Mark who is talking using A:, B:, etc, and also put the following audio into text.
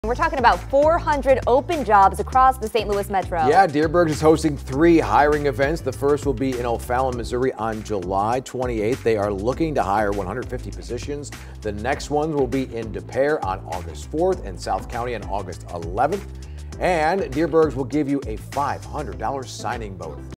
A: We're talking about 400 open jobs across the St. Louis metro.
B: Yeah, Dierbergs is hosting 3 hiring events. The first will be in O'Fallon, Missouri on July 28th. They are looking to hire 150 positions. The next ones will be in Des Peres on August 4th and South County on August 11th. And Dierbergs will give you a $500 signing bonus.